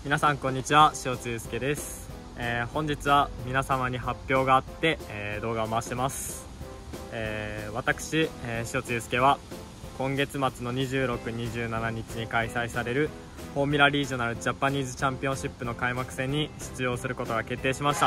皆さんこんにちは、塩津祐介です。本日は皆様に発表があって、動画を回してます。私、塩津祐介は今月末の26、27日に開催されるフォーミュラリージョナルジャパニーズチャンピオンシップの開幕戦に出場することが決定しました。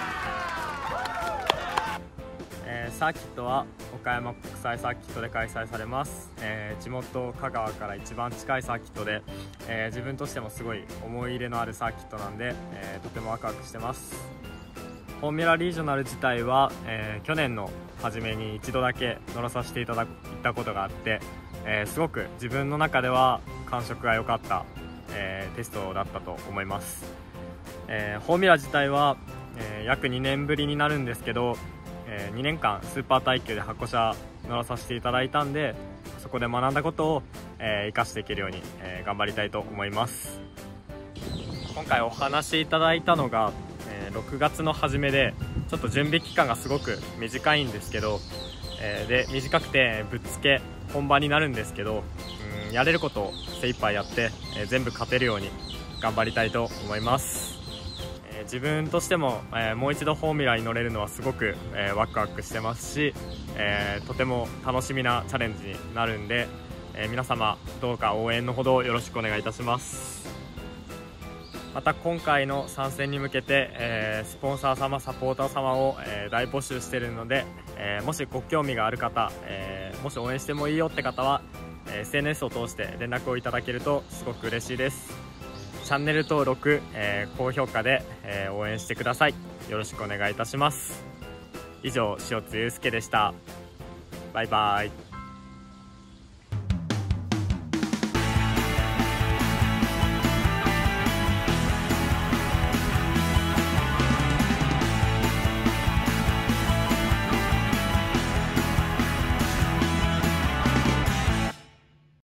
サーキットは岡山国際サーキットで開催されます。地元香川から一番近いサーキットで、自分としてもすごい思い入れのあるサーキットなんで、とてもワクワクしてます。フォーミュラリージョナル自体は、去年の初めに一度だけ乗らさせていただいたことがあって、すごく自分の中では感触が良かった、テストだったと思います。フォーミュラ自体は、約2年ぶりになるんですけど、2年間スーパー耐久で箱車乗らさせていただいたんで、そこで学んだことを、生かしていけるように、頑張りたいと思います。今回お話しいただいたのが、6月の初めで、ちょっと準備期間がすごく短いんですけど、で短くてぶっつけ本番になるんですけど、やれることを精一杯やって、全部勝てるように頑張りたいと思います。自分としても、もう一度フォーミュラに乗れるのはすごく、ワクワクしてますし、とても楽しみなチャレンジになるんで、皆様どうか応援のほどよろしくお願いいたします。また今回の参戦に向けて、スポンサー様サポーター様を、大募集しているので、もしご興味がある方、もし応援してもいいよって方は、SNS を通して連絡をいただけるとすごく嬉しいです。チャンネル登録、高評価で、応援してください。よろしくお願いいたします。以上、塩津祐介でした。バイバイ。